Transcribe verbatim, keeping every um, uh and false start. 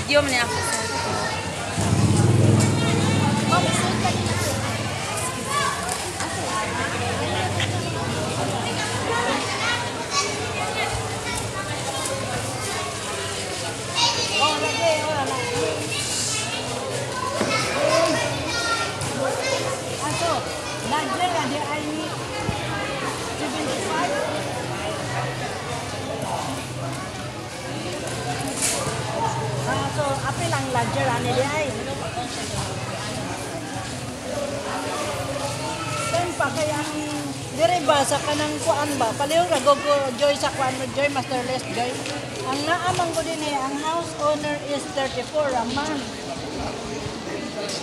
Video man ako. Apil ang ledger ani di ay. Then pa kay ang dire ba sa kanang kuan ba? Palihog ra gogo joy sa kuan joy masterless joy. Ang naamang ko din eh, ang house owner is thirty-four a month.